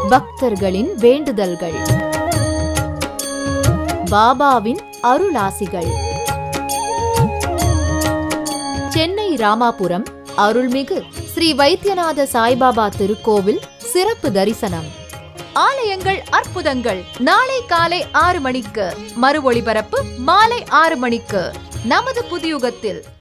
பக்தர்களின் வேண்டுதல்கள், பாபாவின் அருளாசிகள். சென்னை ராமாபுரம் அருள்மிகு ஸ்ரீ வைத்தியநாத சாய்பாபா திருக்கோவில் சிறப்பு தரிசனம். ஆலயங்கள் அற்புதங்கள் நாளை காலை 6 மணிக்கு, மறு ஒளிபரப்பு மாலை 6 மணிக்கு நமது புதியுகத்தில்.